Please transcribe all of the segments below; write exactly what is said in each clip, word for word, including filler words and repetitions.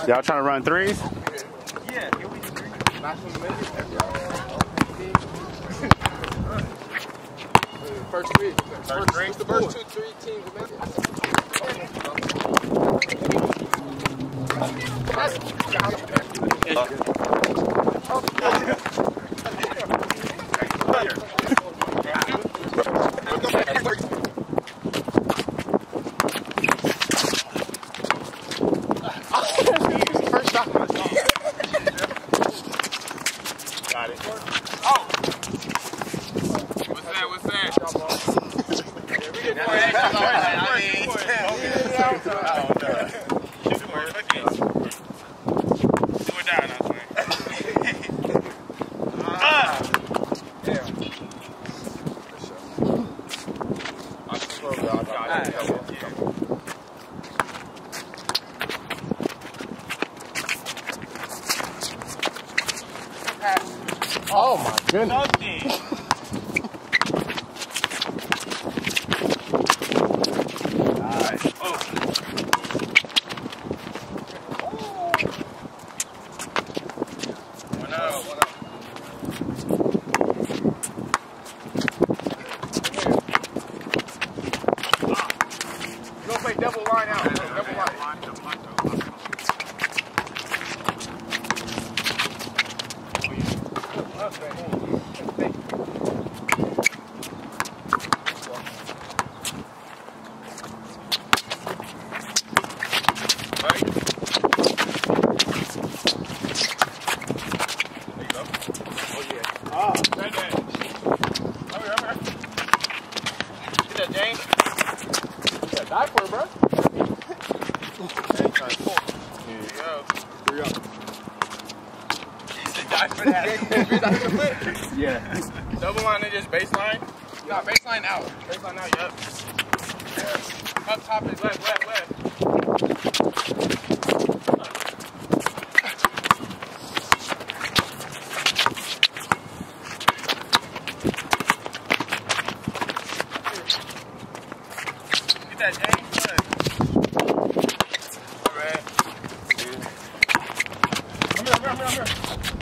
Y'all trying to run threes? Yeah, here we three. First three. First three? The first two, three teams will make First shot. Got it. Oh! What's that? What's that? Oh my goodness. Double line out. Double line. Die for it, bro. Here you go. Three up. Die for that. Yeah. Double line and just baseline? No, baseline out. Baseline out, yep. Up top is left, left, left. Get that, James. All right. Come here, come here, come here, come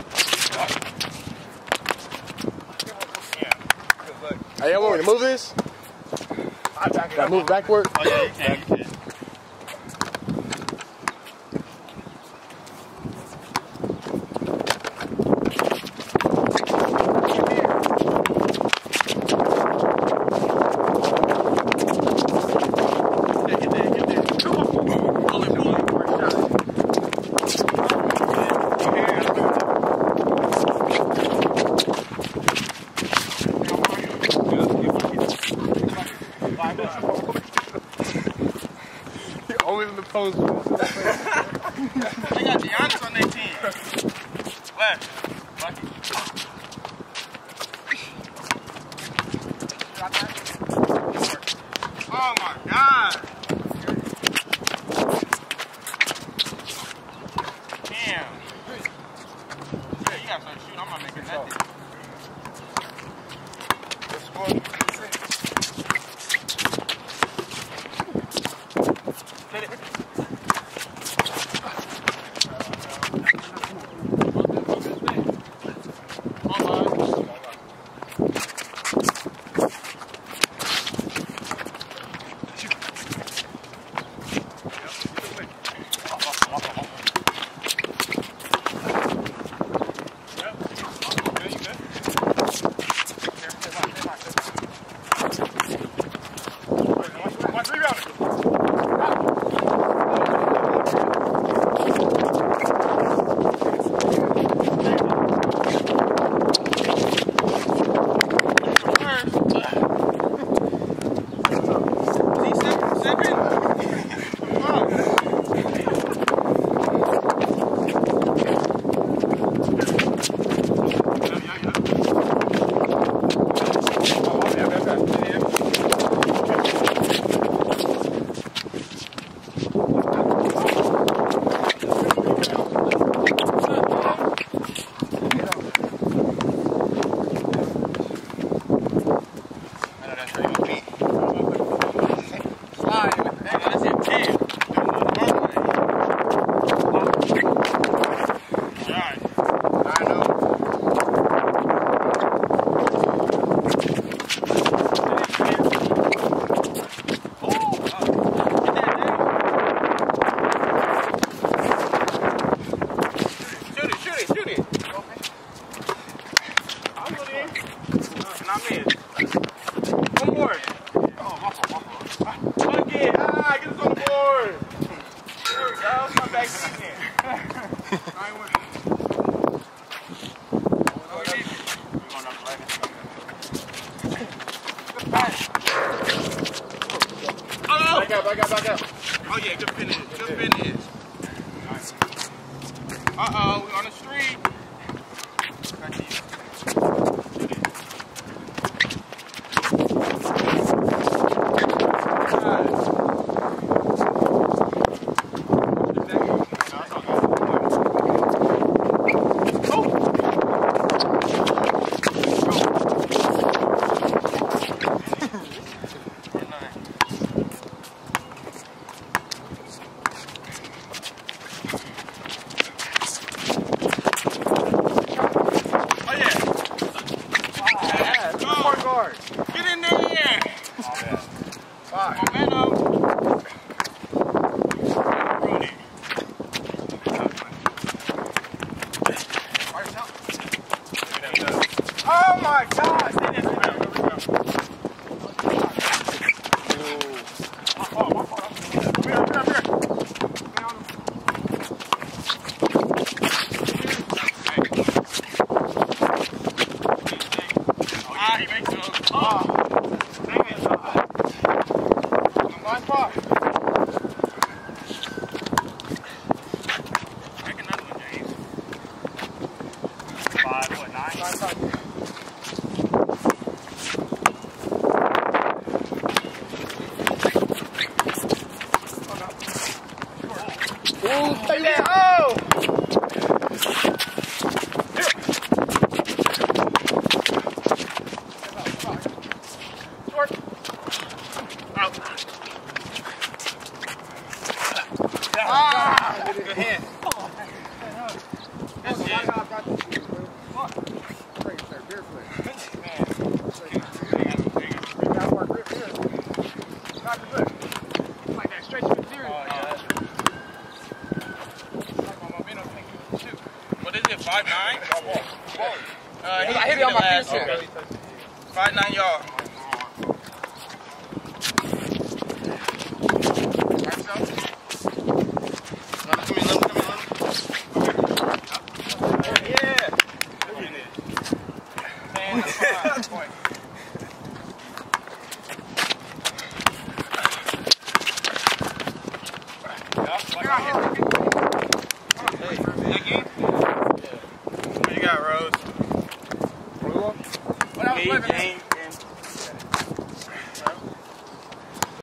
here. Hey, y'all want me to move this? I back it Can I up. move backward? Oh, yeah, you can, you can. Always in the post. They got Giannis on their team. Left. Lucky. Oh my God. Damn. Yeah, you gotta start shooting. I'm not making nothing. Let's score. Hit it. Good thing. Come back in there. I ain't with Oh! Back out, back out, back out. Oh yeah, good finish. Good finish. Uh-oh, we on the street. Get in there! Five. Momentum. Oh my gosh! Ah, he makes it. Oh. Spot. Make another one, James. Five, what, nine? Nine, five. Ooh, stay there. Oh! Short. Out. Ah! Good hand. That's it. Like that straight to the theory. Oh, yeah. What is it, five nine? Uh, he I hit it on my feet. Okay. five nine, y'all. What you got, Rose? What Me, James.